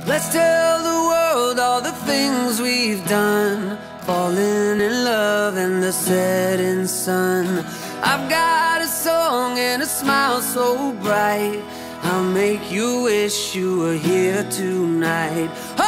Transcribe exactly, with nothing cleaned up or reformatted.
Let's tell the world all the things we've done, falling in love in the setting sun. I've got a song and a smile so bright, I'll make you wish you were here tonight. Oh,